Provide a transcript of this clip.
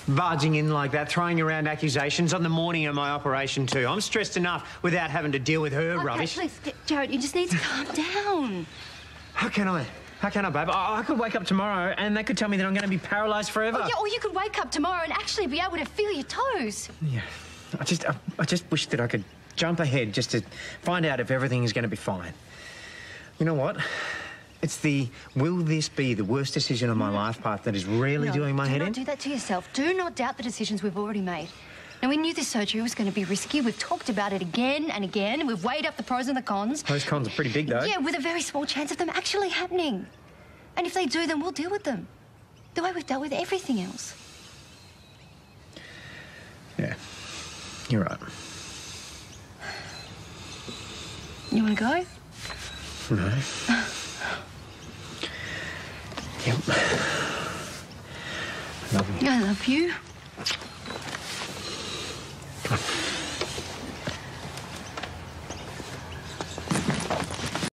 barging in like that, throwing around accusations on the morning of my operation too. I'm stressed enough without having to deal with her rubbish. Please, Jared, you just need to calm down. How can I? How can I, babe? I could wake up tomorrow and they could tell me that I'm going to be paralysed forever. Oh, yeah, or you could wake up tomorrow and actually be able to feel your toes. Yeah. I just wish that I could jump ahead just to find out if everything is going to be fine. You know what? It's the will this be the worst decision of my life part that is really doing my head in. Do not do that to yourself. Do not doubt the decisions we've already made. Now, we knew this surgery was going to be risky. We've talked about it again and again. We've weighed up the pros and the cons. Those cons are pretty big, though. Yeah, with a very small chance of them actually happening. And if they do, then we'll deal with them. The way we've dealt with everything else. Yeah, you're right. You want to go? No. Yep. I love you. I love you. Come on.